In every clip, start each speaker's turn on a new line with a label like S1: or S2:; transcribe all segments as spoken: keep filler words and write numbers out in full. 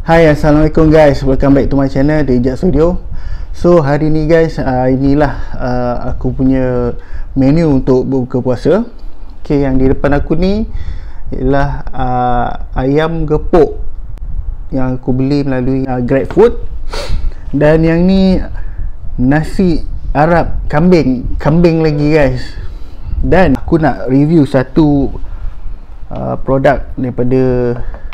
S1: Hai, Assalamualaikum guys, welcome back to my channel The Ijaz Studio. So hari ni guys, uh, inilah uh, aku punya menu untuk buka puasa. Okay, yang di depan aku ni ialah uh, ayam gepuk yang aku beli melalui uh, GrabFood. Dan yang ni nasi Arab kambing, kambing lagi guys. Dan aku nak review satu uh, produk daripada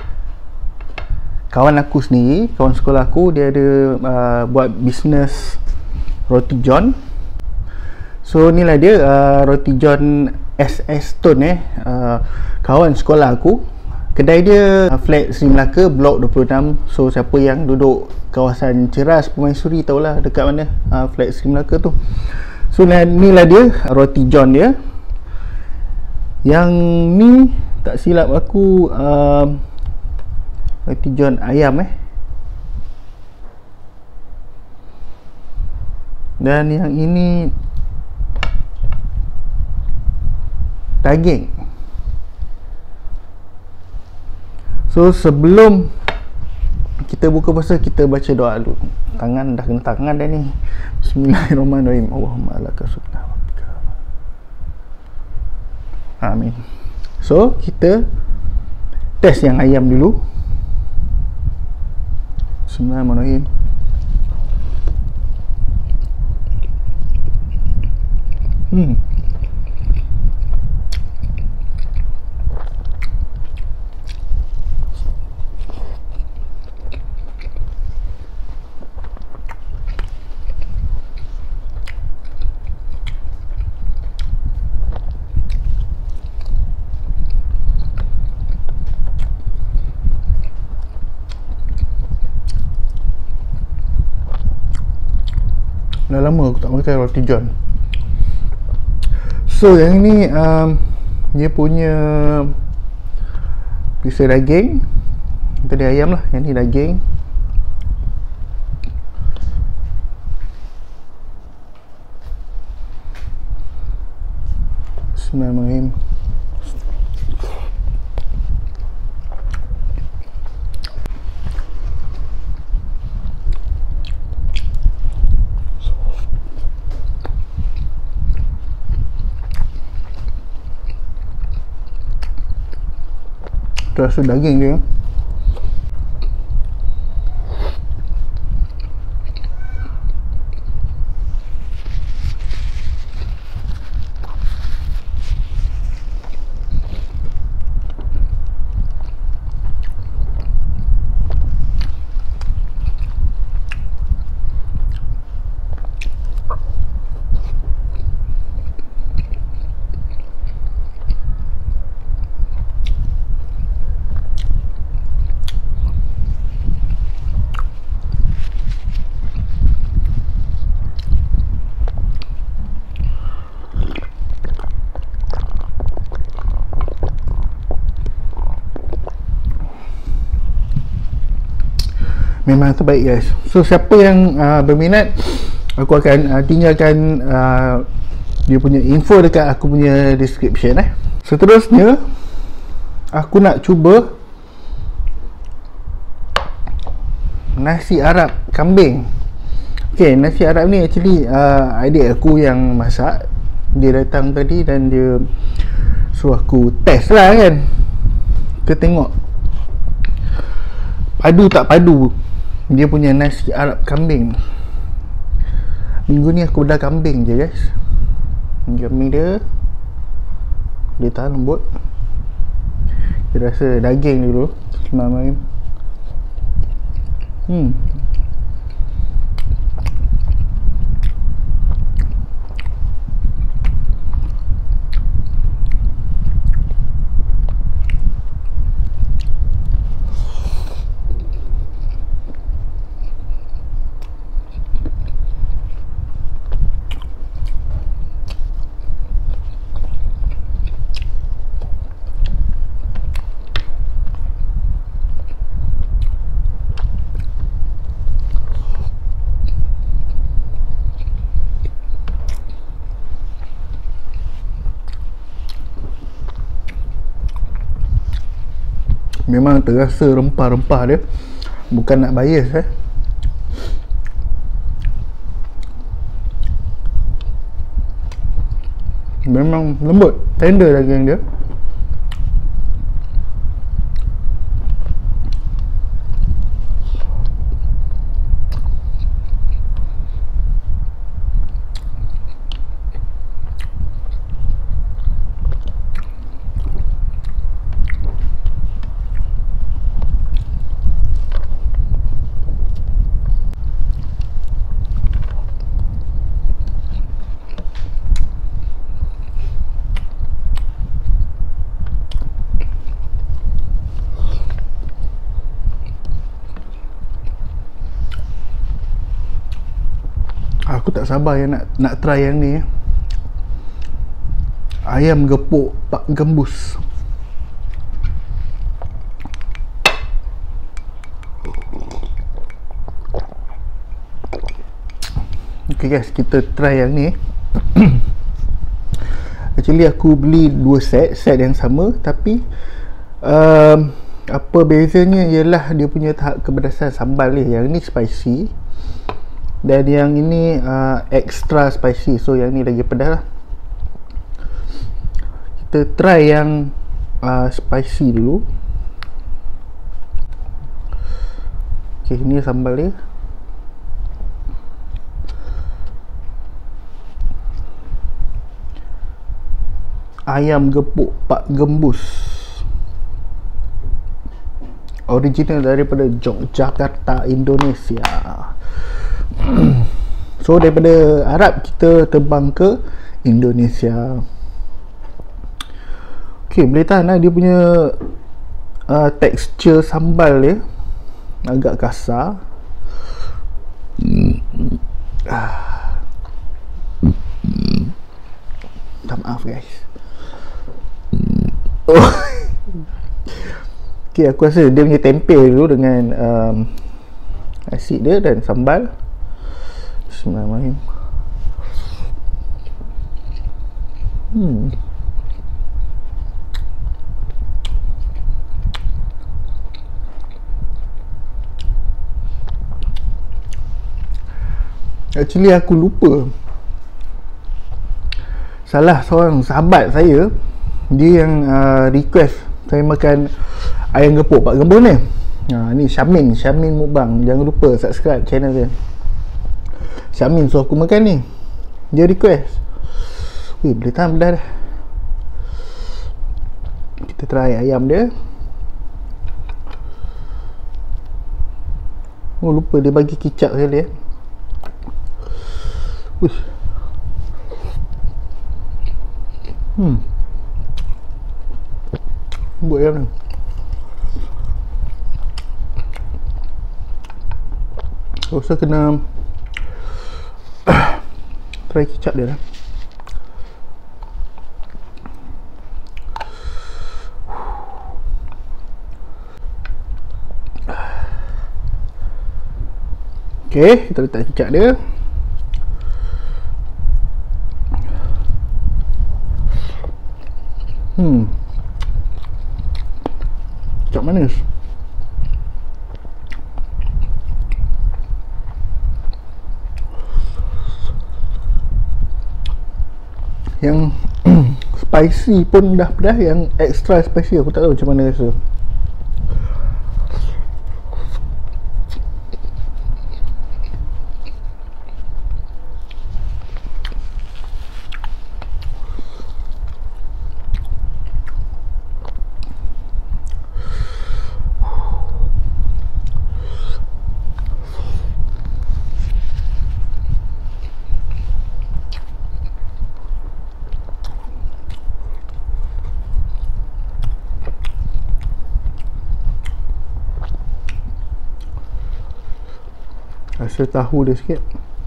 S1: kawan aku sendiri, kawan sekolah aku. Dia ada uh, buat bisnes roti john. So inilah dia, uh, roti john S S Stone eh uh, kawan sekolah aku. Kedai dia uh, flat Sri Melaka, blok dua puluh enam. So siapa yang duduk kawasan Ceras, Permaisuri tahulah dekat mana uh, flat Sri Melaka tu. So inilah dia roti john dia. Yang ni tak silap aku uh, roti john ayam eh. Dan yang ini daging. So sebelum kita buka puasa, kita baca doa dulu. Tangan dah kena tangan dah ni. Bismillahirrahmanirrahim. Allahumma laka sukna. Amin. So kita test yang ayam dulu. Bismillahirrahmanirrahim. Hmm. Dah lama aku tak makan roti john. So yang ni um, dia punya pisau daging. Tadi ayam lah, yang ni daging. Bismillahirrahmanirrahim. Rasa daging dia. Memang terbaik guys. So siapa yang uh, berminat, aku akan uh, tinggalkan uh, dia punya info dekat aku punya description eh. Seterusnya aku nak cuba nasi Arab kambing. Okay, nasi Arab ni actually uh, adik aku yang masak. Dia datang tadi dan dia suruh aku test lah kan. Kita tengok padu tak padu dia punya nasi Arab kambing. Minggu ni aku bedah kambing je guys. Kambing dia dia tahan lembut. Kita rasa daging dulu. Bismillahirrahmanirrahim. Hmm memang terasa rempah-rempah dia. Bukan nak bias eh. Memang lembut, tender daging dia. Aku tak sabar yang nak nak try yang ni. Ayam gepuk Pak Gembus. Okay guys, kita try yang ni. Actually aku beli dua set, set yang sama, tapi um, apa bezanya ialah dia punya tahap kepedasan sambal dia. Yang ni spicy dan yang ini uh, extra spicy. So yang ni lagi pedas lah. Kita try yang uh, spicy dulu. Okay, ini sambal dia. Ayam gepuk Pak Gembus, original daripada Yogyakarta, Indonesia. So daripada Arab kita terbang ke Indonesia. Okay, boleh tahan lah dia punya uh, tekstur sambal dia agak kasar. Ah. Minta maaf guys. Oh. Okay, aku rasa dia punya tempe dulu dengan um, nasi dia dan sambal. Bismillahirrahmanirrahim. Hmm. Actually aku lupa, salah seorang sahabat saya, dia yang uh, request saya makan ayam gepuk Pak Gembus ni. Ha, ni Syamin, Syamin Mukbang. Jangan lupa subscribe channel dia. Syamin suruh aku makan ni. Dia request. Weh, boleh tahan pedas dah. Kita try ayam dia. Oh, lupa dia bagi kicap sekali eh. Uish. Hmm. Buat ayam ni. Rasa kena try kicap dia lah. Okay, kita letak kicap dia. Hmm. Kicap manis. Yang spicy pun dah pedas, yang extra spicy aku tak tahu macam mana rasa. Rasa tahu dia sikit.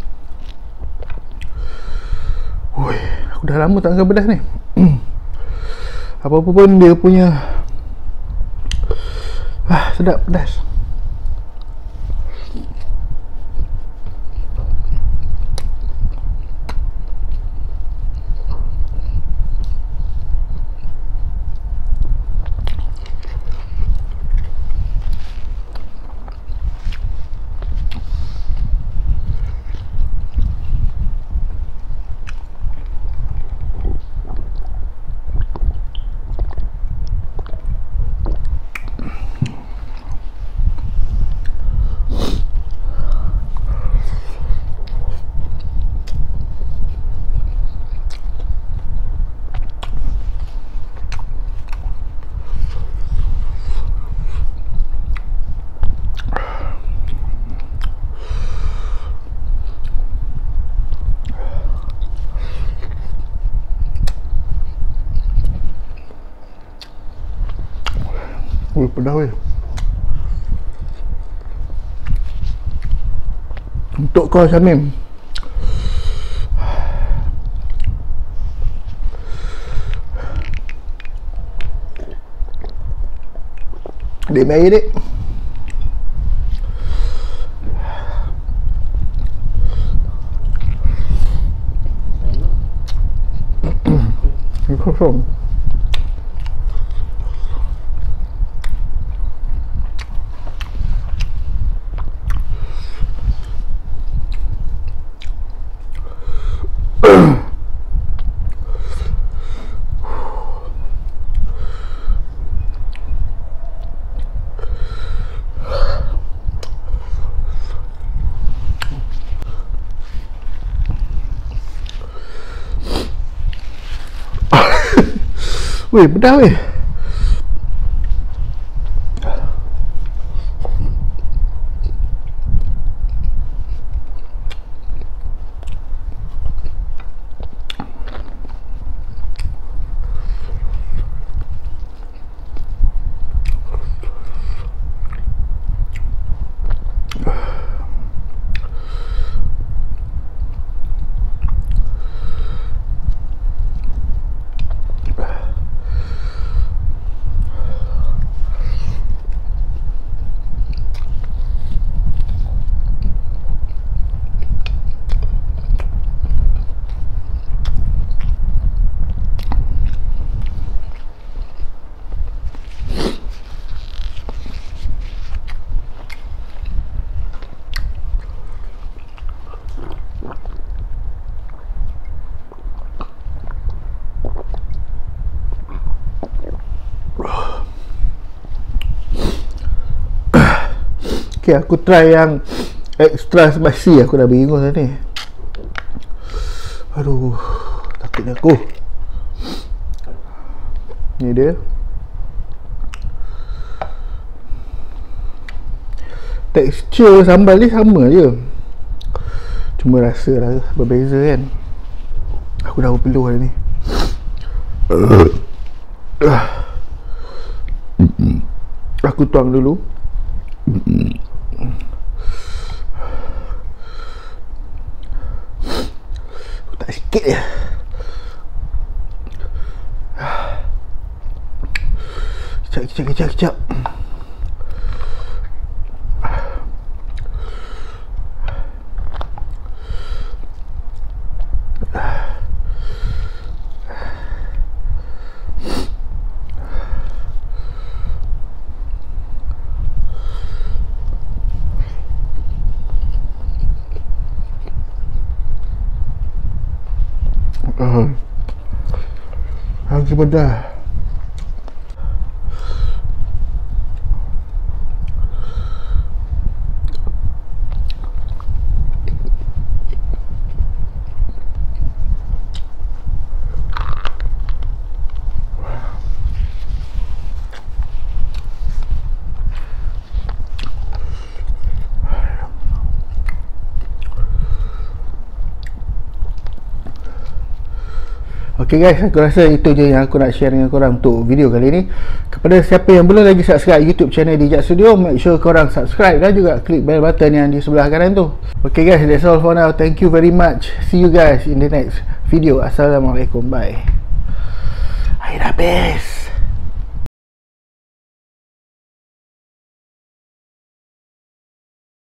S1: Ui, aku dah lama tak makan pedas ni. Apa-apa pun dia punya ah, sedap pedas. Ui, pedas weh. Untuk kau Syamim, Dek mai dek. Kosong. Weh, pedas weh. Okay, aku try yang extra spicy. Aku dah bingung tadi. Aduh, takutnya aku. Ni dia. Tekstur sambal ni sama je, cuma rasa lah berbeza kan. Aku dah berpeluh dah ni. Aku tuang dulu. Aku tak sikit je. Kejap, kejap, kejap, kejap. Uh, Lagi pedas. Okay guys, aku rasa itu je yang aku nak share dengan korang untuk video kali ni. Kepada siapa yang belum lagi subscribe YouTube channel Dijak Studio, make sure korang subscribe dan juga klik bell button yang di sebelah kanan tu. Okay guys, that's all for now. Thank you very much. See you guys in the next video. Assalamualaikum. Bye. Air habis.